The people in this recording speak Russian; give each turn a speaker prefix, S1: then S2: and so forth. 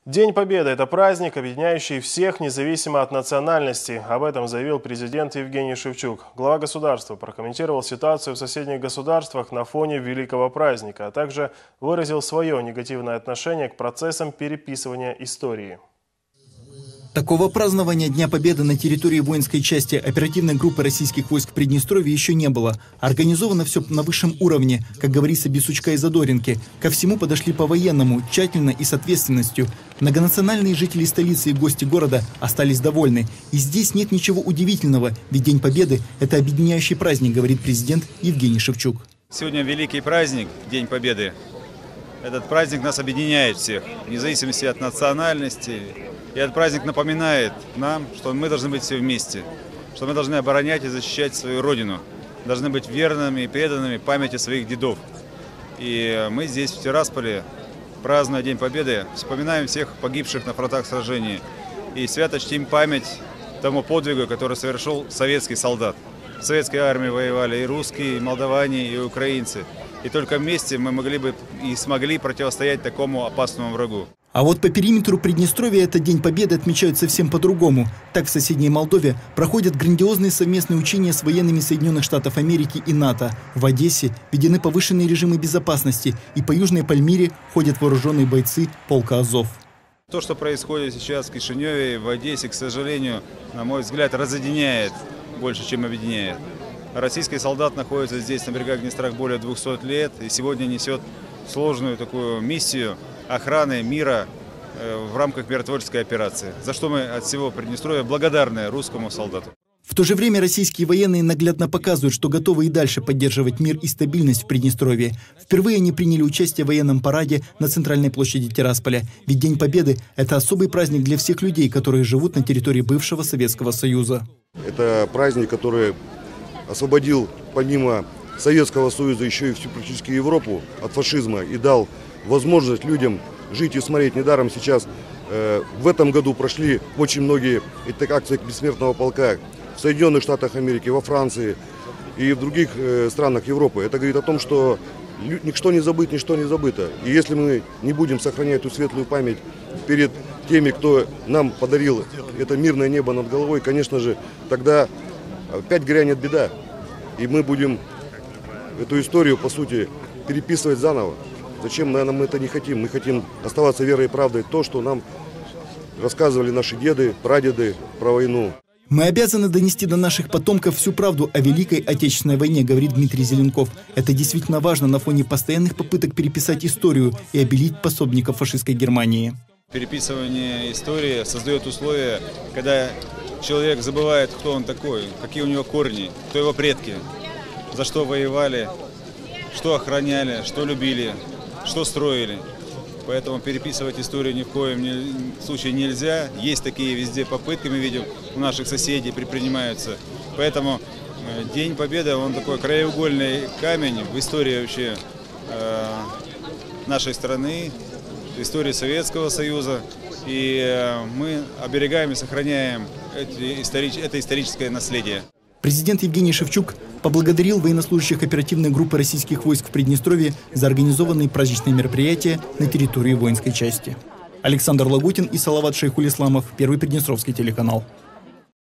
S1: День Победы – это праздник, объединяющий всех, независимо от национальности. Об этом заявил президент Евгений Шевчук. Глава государства прокомментировал ситуацию в соседних государствах на фоне великого праздника, а также выразил свое негативное отношение к процессам переписывания истории.
S2: Такого празднования Дня Победы на территории воинской части оперативной группы российских войск в Приднестровье еще не было. Организовано все на высшем уровне, как говорится, без сучка и задоринки. Ко всему подошли по-военному, тщательно и с ответственностью. Многонациональные жители столицы и гости города остались довольны. И здесь нет ничего удивительного, ведь День Победы – это объединяющий праздник, говорит президент Евгений Шевчук.
S3: Сегодня великий праздник, День Победы. Этот праздник нас объединяет всех, вне зависимости от национальности. И этот праздник напоминает нам, что мы должны быть все вместе, что мы должны оборонять и защищать свою родину, должны быть верными и преданными памяти своих дедов. И мы здесь, в Тирасполе, празднуя День Победы, вспоминаем всех погибших на фронтах сражений и свято чтим память тому подвигу, который совершил советский солдат. В советской армии воевали и русские, и молдаване, и украинцы. И только вместе мы могли бы и смогли противостоять такому опасному врагу.
S2: А вот по периметру Приднестровья этот День Победы отмечают совсем по-другому. Так в соседней Молдове проходят грандиозные совместные учения с военными Соединенных Штатов Америки и НАТО. В Одессе введены повышенные режимы безопасности, и по Южной Пальмире ходят вооруженные бойцы полка Азов.
S3: То, что происходит сейчас в Кишиневе, в Одессе, к сожалению, на мой взгляд, разъединяет больше, чем объединяет. Российский солдат находится здесь, на берегах Днестра, более 200 лет, и сегодня несет сложную такую миссию охраны мира в рамках миротворческой операции, за что мы от всего Приднестровья благодарны русскому солдату.
S2: В то же время российские военные наглядно показывают, что готовы и дальше поддерживать мир и стабильность в Приднестровье. Впервые они приняли участие в военном параде на центральной площади Тирасполя. Ведь День Победы – это особый праздник для всех людей, которые живут на территории бывшего Советского Союза.
S4: Это праздник, который освободил помимо Советского Союза еще и всю практически Европу от фашизма и дал возможность людям жить и смотреть. Недаром сейчас в этом году прошли очень многие акции Бессмертного полка в Соединенных Штатах Америки, во Франции и в других странах Европы. Это говорит о том, что ничто не забыто, ничто не забыто. И если мы не будем сохранять эту светлую память перед теми, кто нам подарил это мирное небо над головой, конечно же, тогда опять грянет беда. И мы будем эту историю, по сути, переписывать заново. Зачем, наверное, мы это не хотим? Мы хотим оставаться верой и правдой то, что нам рассказывали наши деды, прадеды про войну.
S2: Мы обязаны донести до наших потомков всю правду о Великой Отечественной войне, говорит Дмитрий Зеленков. Это действительно важно на фоне постоянных попыток переписать историю и обелить пособников фашистской Германии.
S3: Переписывание истории создает условия, когда человек забывает, кто он такой, какие у него корни, кто его предки, за что воевали, что охраняли, что любили, что строили. Поэтому переписывать историю ни в коем случае нельзя. Есть такие везде попытки, мы видим, у наших соседей предпринимаются. Поэтому День Победы, он такой краеугольный камень в истории вообще нашей страны, в истории Советского Союза. И мы оберегаем и сохраняем это историческое наследие.
S2: Президент Евгений Шевчук поблагодарил военнослужащих оперативной группы российских войск в Приднестровье за организованные праздничные мероприятия на территории воинской части. Александр Лагутин и Салават Шейхулисламов, Первый Приднестровский телеканал.